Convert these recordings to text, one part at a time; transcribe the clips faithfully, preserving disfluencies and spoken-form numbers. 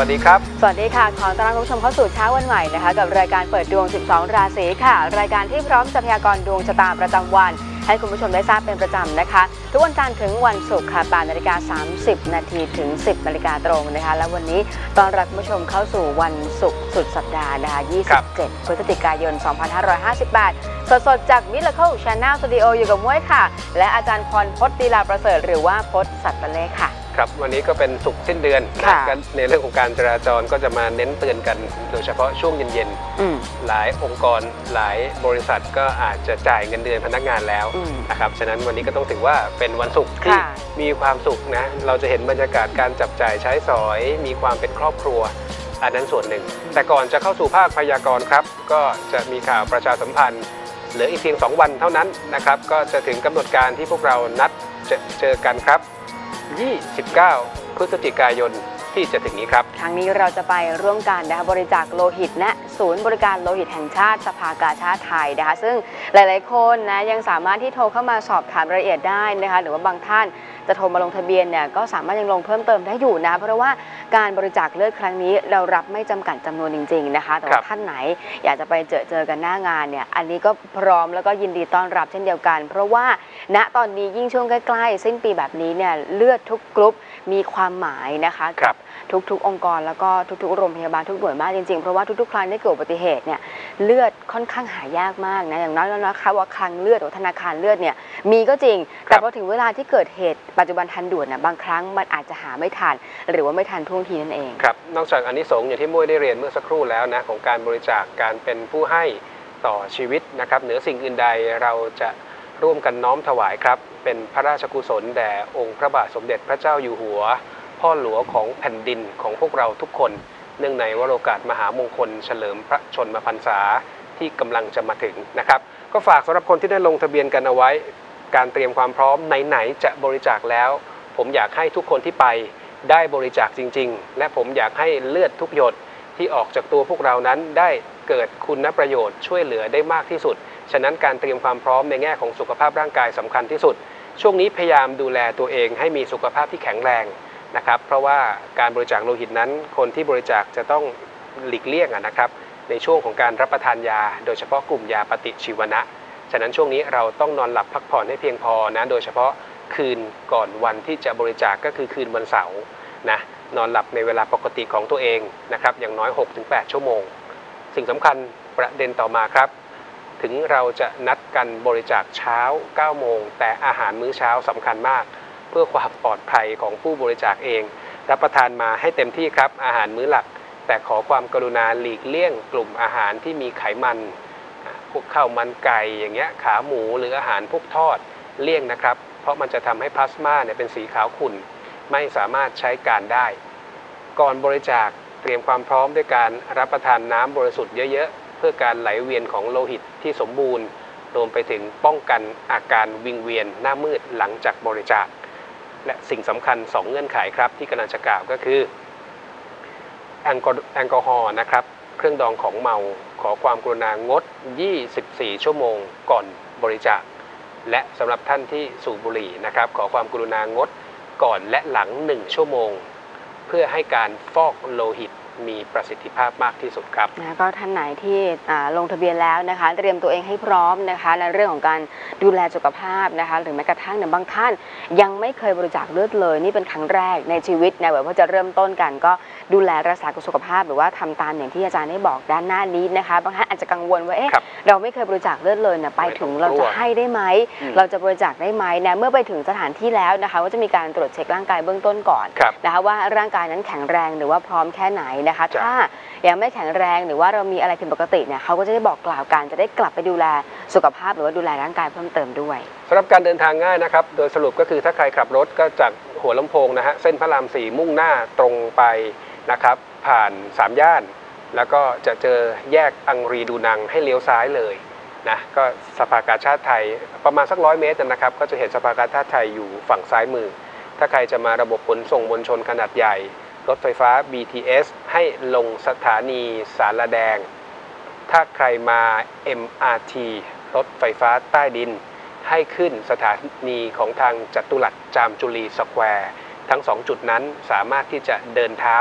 วัสดีครับสวัสดีค่ะขอต้อนรับคุณผู้ชมเข้าสู่เช้าวันใหม่นะคะกับรายการเปิดดวงสิบสองราศีค่ะรายการที่พร้อมจะพยากรณ์ดวงชะตาประจำวันให้คุณผู้ชมได้ทราบเป็นประจำนะคะทุกวันจันทร์ถึงวันศุกร์ค่ะแปดนาฬิกาสามสิบนาทีถึงสิบนาฬิกาตรงนะคะและวันนี้ต้อนรับคุณผู้ชมเข้าสู่วันศุกร์สุดสัปดาห์นะคะยี่สิบเจ็ดพฤศจิกายนสองพันห้าร้อยห้าสิบแปดสดๆจาก Miracle Channel Studio อยู่กับม้วยค่ะและอาจารย์พรพจน์ลีลาประเสริฐหรือว่าพจน์สัตว์เลขค่ะครับวันนี้ก็เป็นศุกร์สิ้นเดือนกันในเรื่องของการจราจรก็จะมาเน้นเตือนกันโดยเฉพาะช่วงเย็นๆหลายองค์กรหลายบริษัทก็อาจจะจ่ายเงินเดือนพนักงานแล้วนะครับฉะนั้นวันนี้ก็ต้องถือว่าเป็นวันศุกร์ที่มีความสุขนะเราจะเห็นบรรยากาศการจับจ่ายใช้สอยมีความเป็นครอบครัวอันนั้นส่วนหนึ่งแต่ก่อนจะเข้าสู่ภาคพยากรณ์ครับก็จะมีข่าวประชาสัมพันธ์เหลืออีกเพียงสองวันเท่านั้นนะครับก็จะถึงกำหนดการที่พวกเรานัดจะเจอกันครับยี่สิบเก้าพฤศจิกายนที่จะถึงนี้ครับครั้งนี้เราจะไปร่วมกันนะคะบริจาคโลหิตณศูนย์บริการโลหิตแห่งชาติสภากาชาดไทยนะคะซึ่งหลายๆคนนะยังสามารถที่โทรเข้ามาสอบถามรายละเอียดได้นะคะหรือว่าบางท่านจะโทรมาลงทะเบียนเนี่ยก็สามารถยังลงเพิ่มเติมได้อยู่นะเพราะว่าการบริจาคเลือดครั้งนี้เรารับไม่จำกัดจำนวนจริงๆนะคะแต่ว่าท่านไหนอยากจะไปเจอเจอกันหน้างานเนี่ยอันนี้ก็พร้อมแล้วก็ยินดีต้อนรับเช่นเดียวกันเพราะว่าณตอนนี้ยิ่งช่วงใกล้ๆสิ้นปีแบบนี้เนี่ยเลือดทุกกรุ๊ปมีความหมายนะคะกับทุกๆองค์กรแล้วก็ทุกๆโรงพยาบาลทุกหน่วยมากจริงๆเพราะว่าทุกๆครั้งที่เกิดอุบัติเหตุเนี่ยเลือดค่อนข้างหายากมากนะอย่างน้อยแล้วนะคะว่าคลังเลือดหรือธนาคารเลือดเนี่ยมีก็จริงแต่พอถึงเวลาที่เกิดเหตุปัจจุบันทันด่วนนะบางครั้งมันอาจจะหาไม่ทันหรือว่าไม่ทันท่วงทีนั่นเองครับนอกจากอานิสงส์อย่างที่มุ้ยได้เรียนเมื่อสักครู่แล้วนะของการบริจาคการเป็นผู้ให้ต่อชีวิตนะครับเหนือสิ่งอื่นใดเราจะร่วมกันน้อมถวายครับเป็นพระราชกุศลแด่องค์พระบาทสมเด็จพระเจ้าอยู่หัวพ่อหลวงของแผ่นดินของพวกเราทุกคนเนื่องในวโรกาสมหามงคลเฉลิมพระชนมพรรษาที่กำลังจะมาถึงนะครับก็ฝากสำหรับคนที่ได้ลงทะเบียนกันเอาไว้การเตรียมความพร้อมไหนๆจะบริจาคแล้วผมอยากให้ทุกคนที่ไปได้บริจาคจริงๆและผมอยากให้เลือดทุกหยดที่ออกจากตัวพวกเรานั้นได้เกิดคุณประโยชน์ช่วยเหลือได้มากที่สุดฉะนั้นการเตรียมความพร้อมในแง่ของสุขภาพร่างกายสำคัญที่สุดช่วงนี้พยายามดูแลตัวเองให้มีสุขภาพที่แข็งแรงนะครับเพราะว่าการบริจาคโลหิตนั้นคนที่บริจาคจะต้องหลีกเลี่ยงนะครับในช่วงของการรับประทานยาโดยเฉพาะกลุ่มยาปฏิชีวนะฉะนั้นช่วงนี้เราต้องนอนหลับพักผ่อนให้เพียงพอนะโดยเฉพาะคืนก่อนวันที่จะบริจาค ก็คือคืนวันเสาร์นะนอนหลับในเวลาปกติของตัวเองนะครับอย่างน้อย หกถึงแปด ชั่วโมงสิ่งสำคัญประเด็นต่อมาครับถึงเราจะนัดกันบริจาคเช้า เก้า โมงแต่อาหารมื้อเช้าสำคัญมากเพื่อความปลอดภัยของผู้บริจาคเองรับประทานมาให้เต็มที่ครับอาหารมื้อหลักแต่ขอความกรุณาหลีกเลี่ยงกลุ่มอาหารที่มีไขมันพวกข้าวมันไก่อย่างเงี้ยขาหมูหรืออาหารพวกทอดเลี่ยงนะครับเพราะมันจะทำให้พลาสมาเนี่ยเป็นสีขาวขุ่นไม่สามารถใช้การได้ก่อนบริจาคเตรียมความพร้อมด้วยการรับประทานน้ำบริสุทธิ์เยอะๆเพื่อการไหลเวียนของโลหิตที่สมบูรณ์รวมไปถึงป้องกันอาการวิงเวียนหน้ามืดหลังจากบริจาคและสิ่งสำคัญสองเงื่อนไขครับที่กำลังจะกล่าวก็คือแอลกอฮอล์นะครับเครื่องดองของเมาขอความกรุณางดยี่สิบสี่ชั่วโมงก่อนบริจาคและสำหรับท่านที่สูบบุหรี่นะครับขอความกรุณางดก่อนและหลังหนึ่งชั่วโมงเพื่อให้การฟอกโลหิตมีประสิทธิภาพมากที่สุดครับนะก็ท่านไหนที่ลงทะเบียนแล้วนะคะเตรียมตัวเองให้พร้อมนะคะในเรื่องของการดูแลสุขภาพนะคะหรือแม้กระทั่งเนี่ยบางท่านยังไม่เคยบริจาคเลือดเลยนี่เป็นครั้งแรกในชีวิตนะแบบว่าจะเริ่มต้นกันก็ดูแลรักษาสุขภาพหรือว่าทำตามอย่างที่อาจารย์ได้บอกด้านหน้านี้นะคะบางท่านอาจจะกังวลว่าเอ๊ะเราไม่เคยบริจาคเลือดเลยเนี่ยไปถึงเราจะให้ได้ไหมเราจะบริจาคได้ไหมนะเมื่อไปถึงสถานที่แล้วนะคะก็จะมีการตรวจเช็คร่างกายเบื้องต้นก่อนนะคะว่าร่างกายนั้นแข็งแรงหรือว่าพร้อมแค่ไหนนะคะถ้ายังไม่แข็งแรงหรือว่าเรามีอะไรผิดปกติเนี่ยเขาก็จะได้บอกกล่าวกันจะได้กลับไปดูแลสุขภาพหรือว่าดูแลร่างกายเพิ่มเติมด้วยสำหรับการเดินทางง่ายนะครับโดยสรุปก็คือถ้าใครขับรถก็จากหัวลำโพงนะฮะเส้นพระรามสี่มุ่งหน้าตรงไปนะครับผ่านสามย่านแล้วก็จะเจอแยกอังรีดูนังให้เลี้ยวซ้ายเลยนะก็สภากาชาดไทยประมาณสักร้อยเมตรนะครับก็จะเห็นสภากาชาดไทยอยู่ฝั่งซ้ายมือถ้าใครจะมาระบบขนส่งมวลชนขนาดใหญ่รถไฟฟ้า บี ที เอส ให้ลงสถานีสารแดงถ้าใครมา เอ็ม อาร์ ที รถไฟฟ้าใต้ดินให้ขึ้นสถานีของทางจตุรัสจามจุรีสแควร์ทั้งสองจุดนั้นสามารถที่จะเดินเท้า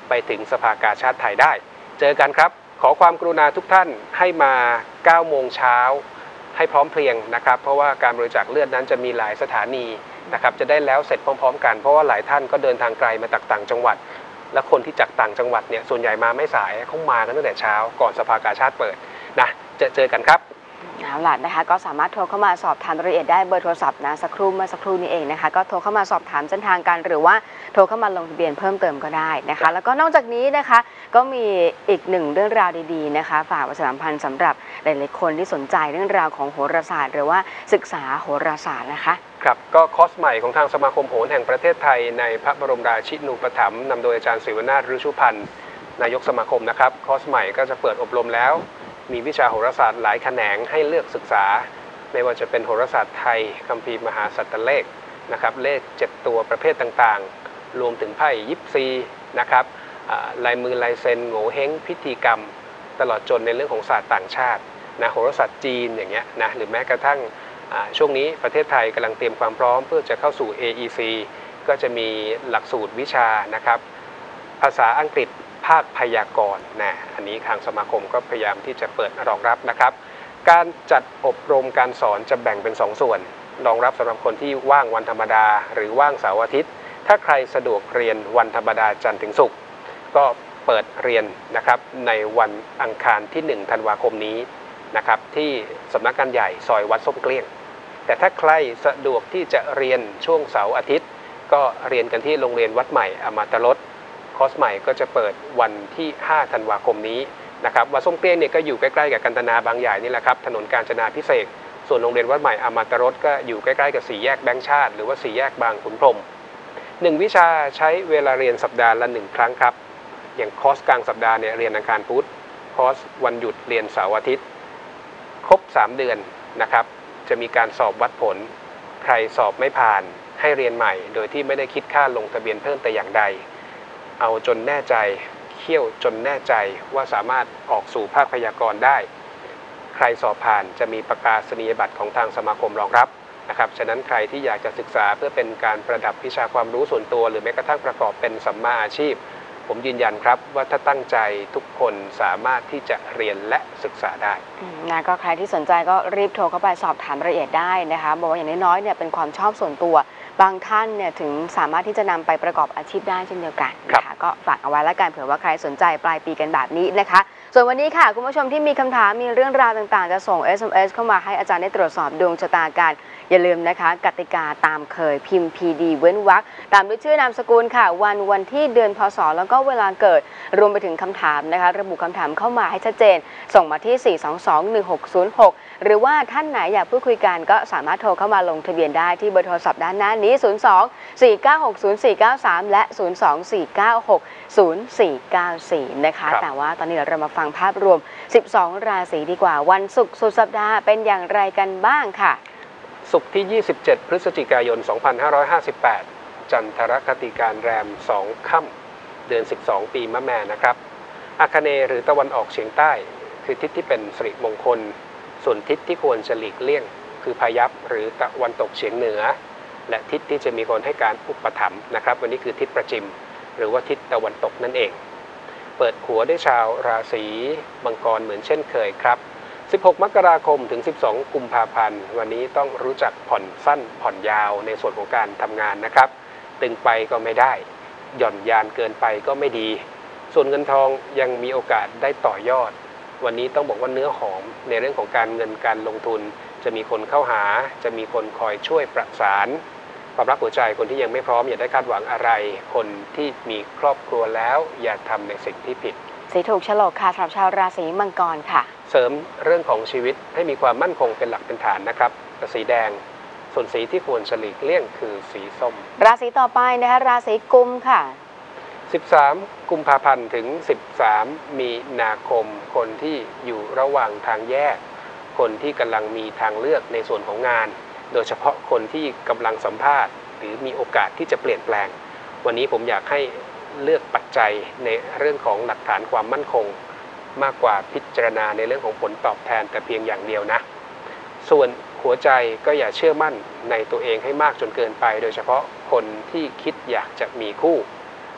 ไปถึงสภากาชาดไทยได้เจอกันครับขอความกรุณาทุกท่านให้มาเก้าโมงเช้าให้พร้อมเพรียงนะครับเพราะว่าการบริจาคเลือดนั้นจะมีหลายสถานีนะครับจะได้แล้วเสร็จพร้อมๆกันเพราะว่าหลายท่านก็เดินทางไกลมาจากต่างจังหวัดและคนที่จากต่างจังหวัดเนี่ยส่วนใหญ่มาไม่สายเขามากันตั้งแต่เช้าก่อนสภากาชาดเปิดนะเจอเจอกันครับเอาล่ะนะคะก็สามารถโทรเข้ามาสอบถามรายละเอียดได้เบอร์โทรศัพท์นะสักครู่เมื่อสักครู่นี้เองนะคะก็โทรเข้ามาสอบถามเส้นทางกันหรือว่าโทรเข้ามาลงทะเบียนเพิ่มเติมก็ได้นะคะแล้วก็นอกจากนี้นะคะก็มีอีกหนึ่งเรื่องราวดีๆนะคะฝากประชาสัมพันธ์สำหรับหลายๆคนที่สนใจเรื่องราวของโหราศาสตร์หรือว่าศึกษาโหราศาสตร์นะคะครับก็คอร์สใหม่ของทางสมาคมโหราแห่งประเทศไทยในพระบรมราชินูปถัมภ์นำโดยอาจารย์ศิวนาถ ฤชุพันธ์นายกสมาคมนะครับคอร์สใหม่ก็จะเปิดอบรมแล้วมีวิชาโหราศาสตร์หลายแขนงให้เลือกศึกษาไม่ว่าจะเป็นโหราศาสตร์ไทยคัมภีร์มหาสัตตเลขนะครับเลขเจ็ดตัวประเภทต่างๆรวมถึงไพ่ยิปซีนะครับลายมือลายเซ็นโง่เฮงพิธีกรรมตลอดจนในเรื่องของศาสตร์ต่างชาตินะโหราศาสตร์จีนอย่างเงี้ยนะหรือแม้กระทั่งช่วงนี้ประเทศไทยกำลังเตรียมความพร้อมเพื่อจะเข้าสู่ เอ อี ซี ก็จะมีหลักสูตรวิชานะครับภาษาอังกฤษภาคพยากรณ์นะอันนี้ทางสมาคมก็พยายามที่จะเปิดรองรับนะครับการจัดอบรมการสอนจะแบ่งเป็นสองส่วนรองรับสำหรับคนที่ว่างวันธรรมดาหรือว่างเสาร์อาทิตย์ถ้าใครสะดวกเรียนวันธรรมดาจันทร์ถึงศุกร์ก็เปิดเรียนนะครับในวันอังคารที่หนึ่งธันวาคมนี้นะครับที่สำนักงานใหญ่ซอยวัดส้มเกลี้ยงแต่ถ้าใครสะดวกที่จะเรียนช่วงเสาร์อาทิตย์ก็เรียนกันที่โรงเรียนวัดใหม่อมาตรสคอร์สใหม่ก็จะเปิดวันที่ห้าธันวาคมนี้นะครับวัดส้มเกลี้ยงเนี่ยก็อยู่ใกล้ๆกับกันตนาบางใหญ่นี่แหละครับถนนกาญจนาภิเษกส่วนโรงเรียนวัดใหม่อมาตรสก็อยู่ใกล้ๆกับสี่แยกแบงค์ชาติหรือว่าสี่แยกบางขุนพรหมหนึ่งวิชาใช้เวลาเรียนสัปดาห์ละหนึ่งครั้งครับอย่างคอร์สกลางสัปดาห์เนี่ยเรียนอังคารพุธคอร์สวันหยุดเรียนเสาร์อาทิตย์ครบสามเดือนนะครับจะมีการสอบวัดผลใครสอบไม่ผ่านให้เรียนใหม่โดยที่ไม่ได้คิดค่าลงทะเบียนเพิ่มแต่อย่างใดเอาจนแน่ใจเขี่ยวจนแน่ใจว่าสามารถออกสู่ภาคพยากรณ์ได้ใครสอบผ่านจะมีประกาศนียบัตรของทางสมาคมรองรับนะครับฉะนั้นใครที่อยากจะศึกษาเพื่อเป็นการประดับวิชาความรู้ส่วนตัวหรือแม้กระทั่งประกอบเป็นสัมมาอาชีพผมยืนยันครับว่าถ้าตั้งใจทุกคนสามารถที่จะเรียนและศึกษาได้นะก็ใครที่สนใจก็รีบโทรเข้าไปสอบถามรายละเอียดได้นะคะบอกว่าอย่างน้อยๆเนี่ยเป็นความชอบส่วนตัวบางท่านเนี่ยถึงสามารถที่จะนำไปประกอบอาชีพได้เช่นเดียวกันนะคะก็ฝากเอาไว้แล้วกันเผื่อว่าใครสนใจปลายปีกันแบบนี้นะคะส่วนวันนี้ค่ะคุณผู้ชมที่มีคำถามมีเรื่องราวต่างๆจะส่ง เอส เอ็ม เอส เข้ามาให้อาจารย์ได้ตรวจสอบดวงชะตากันอย่าลืมนะคะกติกาตามเคยพิมพ์ พี ดี เว้นวรรคตามด้วยชื่อนามสกุลค่ะวันวันที่เดือนพศแล้วก็เวลาเกิดรวมไปถึงคำถามนะคะระบุคำถามเข้ามาให้ชัดเจนส่งมาที่สี่ สอง สอง หนึ่ง หก ศูนย์ หกหรือว่าท่านไหนอยากพูดคุยกันก็สามารถโทรเข้ามาลงทะเบียนได้ที่เบอร์โทรศัพท์ด้านหน้านี้ศูนย์ สอง สี่ เก้า หก ศูนย์ สี่ เก้า สามและศูนย์ สอง สี่ เก้า หก ศูนย์ สี่ เก้า สี่นะคะแต่ว่าตอนนี้เรามาฟังภาพรวมสิบสองราศีดีกว่าวันศุกร์สุดสัปดาห์เป็นอย่างไรกันบ้างค่ะศุกร์ที่ยี่สิบเจ็ดพฤศจิกายนสองพันห้าร้อยห้าสิบแปดจันทรคติการแรมสองค่ำเดือนสิบสองปีมะแม่นะครับอาคเนย์หรือตะวันออกเฉียงใต้คือทิศที่เป็นสิริมงคลส่วนทิศที่ควรจะหลีกเลี่ยงคือพายัพหรือตะวันตกเฉียงเหนือและทิศที่จะมีคนให้การอุปถัมภ์นะครับวันนี้คือทิศประจิมหรือว่าทิศตะวันตกนั่นเองเปิดหัวด้วยชาวราศีมังกรเหมือนเช่นเคยครับสิบหกมกราคมถึงสิบสองกุมภาพันธ์วันนี้ต้องรู้จักผ่อนสั้นผ่อนยาวในส่วนของการทำงานนะครับตึงไปก็ไม่ได้หย่อนยานเกินไปก็ไม่ดีส่วนเงินทองยังมีโอกาสได้ต่อยอดวันนี้ต้องบอกว่าเนื้อหอมในเรื่องของการเงินการลงทุนจะมีคนเข้าหาจะมีคนคอยช่วยประสานความรักหัวใจคนที่ยังไม่พร้อมอย่าได้คาดหวังอะไรคนที่มีครอบครัวแล้วอย่าทำในสิ่งที่ผิดสีถูกฉลกค่ะสำหรับชาวราศีมังกรค่ะเสริมเรื่องของชีวิตให้มีความมั่นคงเป็นหลักเป็นฐานนะครับสีแดงส่วนสีที่ควรหลีกเลี่ยงคือสีส้มราศีต่อไปนะคะราศีกุมค่ะสิบสามกุมภาพันธ์ถึงสิบสามมีนาคมคนที่อยู่ระหว่างทางแยกคนที่กำลังมีทางเลือกในส่วนของงานโดยเฉพาะคนที่กำลังสัมภาษณ์หรือมีโอกาสที่จะเปลี่ยนแปลงวันนี้ผมอยากให้เลือกปัจจัยในเรื่องของหลักฐานความมั่นคงมากกว่าพิจารณาในเรื่องของผลตอบแทนแต่เพียงอย่างเดียวนะส่วนหัวใจก็อย่าเชื่อมั่นในตัวเองให้มากจนเกินไปโดยเฉพาะคนที่คิดอยากจะมีคู่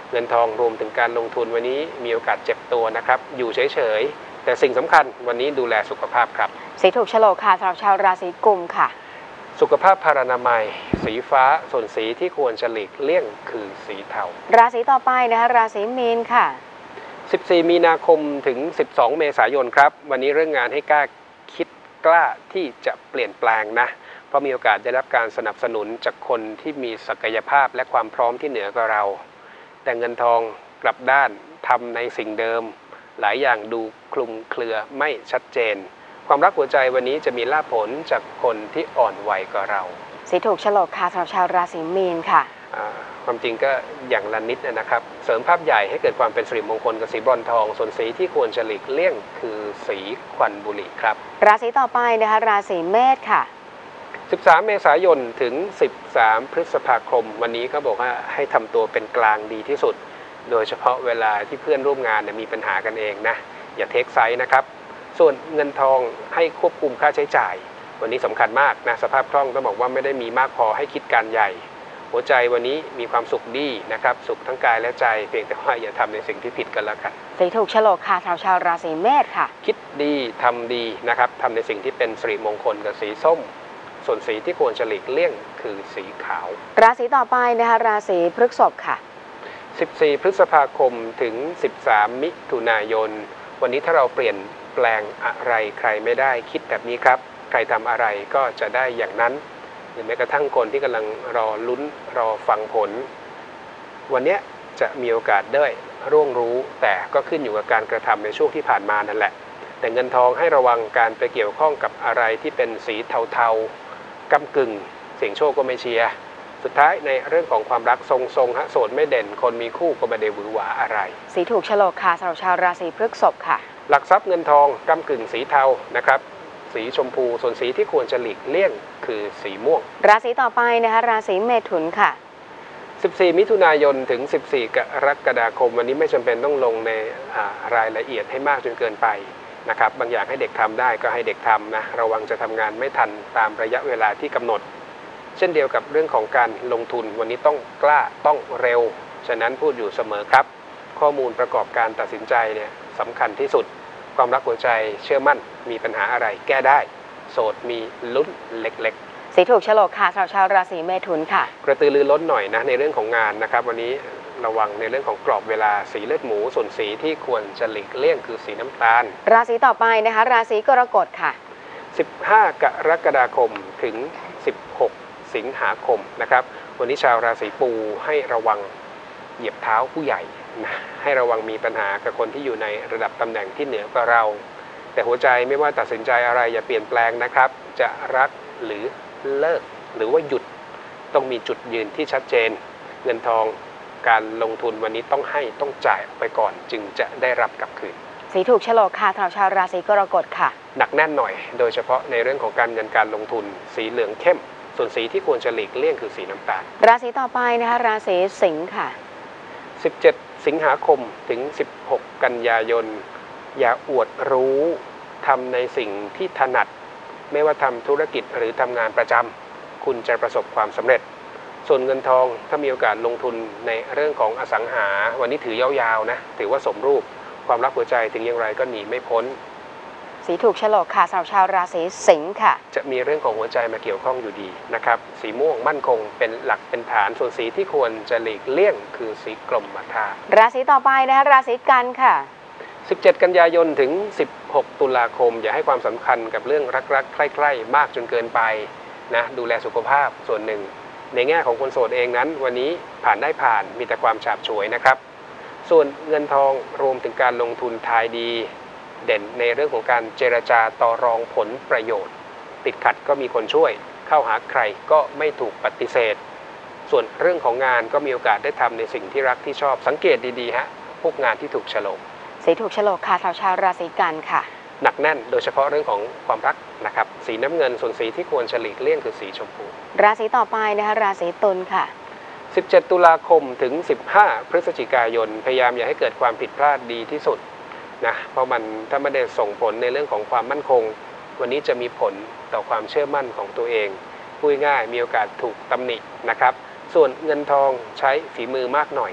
เงินทองรวมถึงการลงทุนวันนี้มีโอกาสเจ็บตัวนะครับอยู่เฉยๆแต่สิ่งสำคัญวันนี้ดูแลสุขภาพครับสีถูกโฉลกค่ะสำหรับชาวราศีกุมค่ะสุขภาพพารานามัยสีฟ้าส่วนสีที่ควรจะหลีกเลี่ยงคือสีเทาราศีต่อไปนะคะราศีมีนค่ะสิบสี่มีนาคมถึงสิบสองเมษายนครับวันนี้เรื่องงานให้กล้าคิดกล้าที่จะเปลี่ยนแปลงนะเพราะมีโอกาสได้รับการสนับสนุนจากคนที่มีศักยภาพและความพร้อมที่เหนือกว่าเราแต่เงินทองกลับด้านทำในสิ่งเดิมหลายอย่างดูคลุมเครือไม่ชัดเจนความรักหัวใจวันนี้จะมีลาภผลจากคนที่อ่อนวัยกว่าเราสีถูกโฉลกค่ะสำหรับชาวราศีมีนค่ะความจริงก็อย่างละนิดนะครับเสริมภาพใหญ่ให้เกิดความเป็นสิริมงคลกับสีบรอนทองส่วนสีที่ควรจะหลีกเลี่ยงคือสีควันบุหรี่ครับราศีต่อไปนะคะราศีเมษค่ะสิบสามเมษายนถึงสิบสามพฤษภาคมวันนี้เขาบอกว่าให้ทำตัวเป็นกลางดีที่สุดโดยเฉพาะเวลาที่เพื่อนร่วมงานมีปัญหากันเองนะอย่าเทคไซส์นะครับส่วนเงินทองให้ควบคุมค่าใช้จ่ายวันนี้สำคัญมากนะสภาพคล่องต้องบอกว่าไม่ได้มีมากพอให้คิดการใหญ่หัวใจวันนี้มีความสุขดีนะครับสุขทั้งกายและใจเพียงแต่ว่าอย่าทำในสิ่งที่ผิดกันแล้วกันสีถูกโฉลกค่ะชาวชาวราศีเมษค่ะคิดดีทำดีนะครับทำในสิ่งที่เป็นสิริมงคลกับสีส้มส่วนสีที่ควรจะหลีกเลี่ยงคือสีขาวราศีต่อไปนะคะราศีพฤษภค่ะสิบสี่พฤษภาคมถึงสิบสามมิถุนายนวันนี้ถ้าเราเปลี่ยนแปลงอะไรใครไม่ได้คิดแบบนี้ครับใครทำอะไรก็จะได้อย่างนั้นหรือแม้กระทั่งคนที่กำลังรอลุ้นรอฟังผลวันนี้จะมีโอกาสได้ร่วงรู้แต่ก็ขึ้นอยู่กับการกระทำในช่วงที่ผ่านมานั่นแหละแต่เงินทองให้ระวังการไปเกี่ยวข้องกับอะไรที่เป็นสีเทาๆก้ำกึ่งเสี่ยงโชคก็ไม่เชียร์สุดท้ายในเรื่องของความรักทรงๆฮะโสดไม่เด่นคนมีคู่ก็ไม่ได้หวือหวาอะไรสีถูกโฉลกค่ะสำหรับชาวราศีพฤษภค่ะหลักทรัพย์เงินทองก้ำกึ่งสีเทานะครับสีชมพูส่วนสีที่ควรจะหลีกเลี่ยงคือสีม่วงราศีต่อไปนะคะราศีเมถุนค่ะสิบสี่มิถุนายนถึงสิบสี่กรกฎาคมวันนี้ไม่จำเป็นต้องลงในรายละเอียดให้มากจนเกินไปนะครับบางอย่างให้เด็กทำได้ก็ให้เด็กทำนะระวังจะทำงานไม่ทันตามระยะเวลาที่กำหนดเช่นเดียวกับเรื่องของการลงทุนวันนี้ต้องกล้าต้องเร็วฉะนั้นพูดอยู่เสมอครับข้อมูลประกอบการตัดสินใจเนี่ยสำคัญที่สุดความรักหัวใจเชื่อมั่นมีปัญหาอะไรแก้ได้โสดมีลุ้นเล็กๆสีถูกโฉลกค่ะสำหรับชาวราศีเมถุนค่ะกระตือรือร้นหน่อยนะในเรื่องของงานนะครับวันนี้ระวังในเรื่องของกรอบเวลาสีเลือดหมูส่วนสีที่ควรจะหลีกเลี่ยงคือสีน้ำตาลราศีต่อไปนะคะราศีกรกฎค่ะสิบห้ากรกฎาคมถึงสิบหกสิงหาคมนะครับวันนี้ชาวราศีปูให้ระวังเหยียบเท้าผู้ใหญ่นะให้ระวังมีปัญหากับคนที่อยู่ในระดับตำแหน่งที่เหนือกว่าเราแต่หัวใจไม่ว่าตัดสินใจอะไรอย่าเปลี่ยนแปลงนะครับจะรักหรือเลิกหรือว่าหยุดต้องมีจุดยืนที่ชัดเจนเงินทองการลงทุนวันนี้ต้องให้ต้องจ่ายออกไปก่อนจึงจะได้รับกลับคืนสีถูกโฉลกค่ะสำหรับชาวราศีกรกฎค่ะหนักแน่นหน่อยโดยเฉพาะในเรื่องของการเงินการลงทุนสีเหลืองเข้มส่วนสีที่ควรจะหลีกเลี่ยงคือสีน้ำตาลราศีต่อไปนะคะราศีสิงค์ค่ะสิบเจ็ดสิงหาคมถึงสิบหกกันยายนอย่าอวดรู้ทำในสิ่งที่ถนัดไม่ว่าทำธุรกิจหรือทำงานประจำคุณจะประสบความสำเร็จส่วนเงินทองถ้ามีโอกาสลงทุนในเรื่องของอสังหาวันนี้ถือยาวๆนะถือว่าสมรูปความรักหัวใจถึงอย่างไรก็หนีไม่พ้นสีถูกโฉลกค่ะสำหรับชาวราศีสิงค์ค่ะจะมีเรื่องของหัวใจมาเกี่ยวข้องอยู่ดีนะครับสีม่วงมั่นคงเป็นหลักเป็นฐานส่วนสีที่ควรจะหลีกเลี่ยงคือสีกรมธาตุราศีต่อไปนะคะราศีกันค่ะสิบเจ็ดกันยายนถึงสิบหกตุลาคมอย่าให้ความสำคัญกับเรื่องรักๆใกล้ๆมากจนเกินไปนะดูแลสุขภาพส่วนหนึ่งในแง่ของคนโสดเองนั้นวันนี้ผ่านได้ผ่านมีแต่ความฉาบฉวยนะครับส่วนเงินทองรวมถึงการลงทุนทายดีเด่นในเรื่องของการเจรจาต่อรองผลประโยชน์ติดขัดก็มีคนช่วยเข้าหาใครก็ไม่ถูกปฏิเสธส่วนเรื่องของงานก็มีโอกาสได้ทำในสิ่งที่รักที่ชอบสังเกตดีๆฮะพวกงานที่ถูกโฉลกสีถูกโฉลกค่ะชาวชาวราศีกันค่ะหนักแน่นโดยเฉพาะเรื่องของความรักนะครับสีน้ำเงินส่วนสีที่ควรหลีกเลี่ยงคือสีชมพูราศีต่อไปนะคะราศีตุลค่ะสิบเจ็ดตุลาคมถึงสิบห้าพฤศจิกายนพยายามอย่าให้เกิดความผิดพลาดดีที่สุดนะเพราะมันถ้าไม่ได้ส่งผลในเรื่องของความมั่นคงวันนี้จะมีผลต่อความเชื่อมั่นของตัวเองพูดง่ายมีโอกาสถูกตำหนินะครับส่วนเงินทองใช้ฝีมือมากหน่อย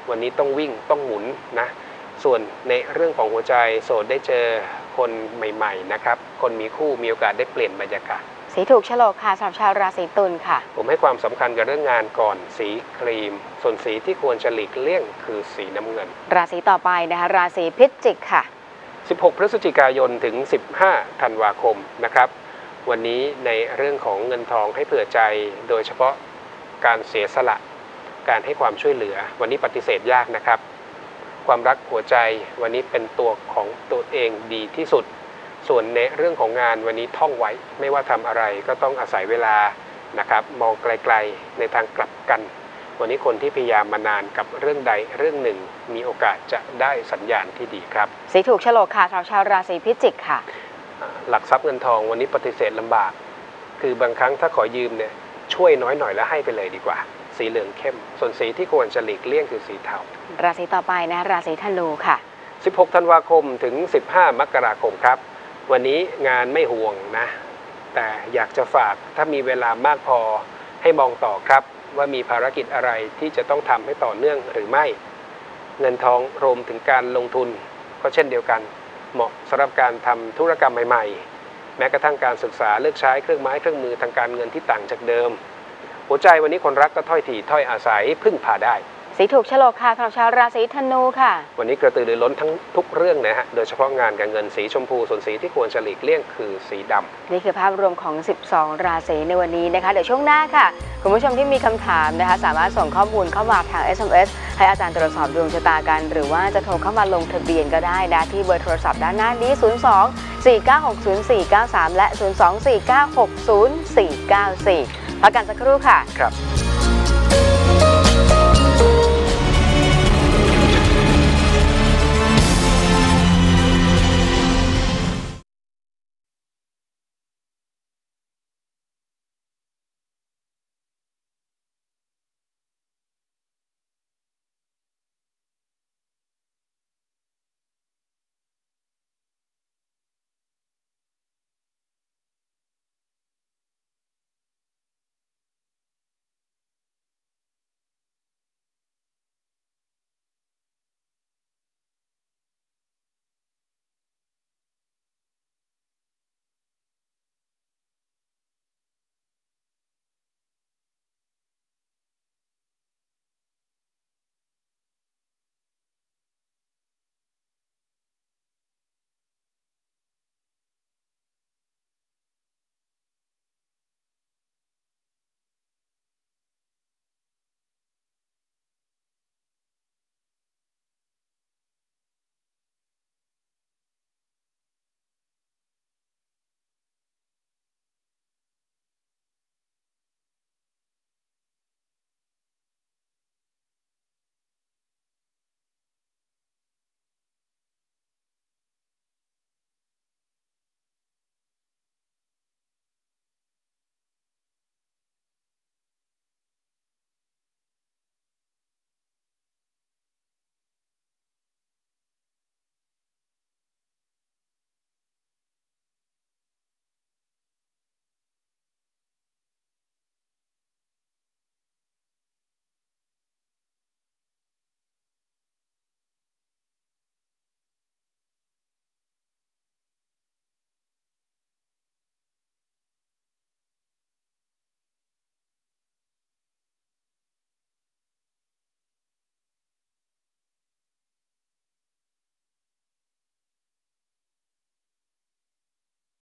วันนี้ต้องวิ่งต้องหมุนนะส่วนในเรื่องของหัวใจโสดได้เจอคนใหม่ๆนะครับคนมีคู่มีโอกาสได้เปลี่ยนบรรยากาศสีถูกโฉลกค่ะสำหรับชาวราศีตุลค่ะผมให้ความสำคัญกับเรื่องงานก่อนสีครีมส่วนสีที่ควรจะหลีกเลี่ยงคือสีน้ำเงินราศีต่อไปนะคะราศีพิจิกค่ะสิบหกพฤศจิกายนถึงสิบห้าธันวาคมนะครับวันนี้ในเรื่องของเงินทองให้เผื่อใจโดยเฉพาะการเสียสละการให้ความช่วยเหลือวันนี้ปฏิเสธยากนะครับความรักหัวใจวันนี้เป็นตัวของตัวเองดีที่สุดส่วนในเรื่องของงานวันนี้ท่องไว้ไม่ว่าทำอะไรก็ต้องอาศัยเวลานะครับมองไกลๆในทางกลับกันวันนี้คนที่พยายามมานานกับเรื่องใดเรื่องหนึ่งมีโอกาสจะได้สัญญาณที่ดีครับสีถูกโฉลกค่ะสำหรับชาวราศีพิจิกค่ะหลักทรัพย์เงินทองวันนี้ปฏิเสธลำบากคือบางครั้งถ้าขอยืมเนี่ยช่วยน้อยหน่อยแล้วให้ไปเลยดีกว่าสีเหลืองเข้มส่วนสีที่ควรจะหลีกเลี่ยงคือสีเทาราศีต่อไปนะราศีธนูค่ะสิบหกธันวาคมถึงสิบห้ามกราคมครับวันนี้งานไม่ห่วงนะแต่อยากจะฝากถ้ามีเวลามากพอให้มองต่อครับว่ามีภารกิจอะไรที่จะต้องทำให้ต่อเนื่องหรือไม่เงินทองรวมถึงการลงทุนก็เช่นเดียวกันเหมาะสำหรับการทำธุรกรรมใหม่ๆแม้กระทั่งการศึกษาเลือกใช้เครื่องไม้เครื่องมือทางการเงินที่ต่างจากเดิมหัวใจวันนี้คนรักก็ถ้อยทีถ้อยอาศัยพึ่งพาได้สีถูกโฉลกค่ะสำหรับชาวราศีธนูค่ะวันนี้กระตือรือร้นทั้งทุกเรื่องนะฮะโดยเฉพาะงานการเงินสีชมพูส่วนสีที่ควรจะหลีกเลี่ยงคือสีดำนี่คือภาพรวมของสิบสองราศีในวันนี้นะคะเดี๋ยวช่วงหน้าค่ะคุณผู้ชมที่มีคำถามนะคะสามารถส่งข้อมูลเข้ามาทาง เอส เอ็ม เอส ให้อาจารย์ตรวจสอบดวงชะตากันหรือว่าจะโทรเข้ามาลงทะเบียนก็ได้นะที่เบอร์โทรศัพท์ด้านหน้านี้ศูนย์ สอง สี่ เก้า หก ศูนย์ สี่ เก้า สามและศูนย์ สอง สี่ เก้า หก ศูนย์ สี่ เก้า สี่พักกันสักครู่ค่ะครับ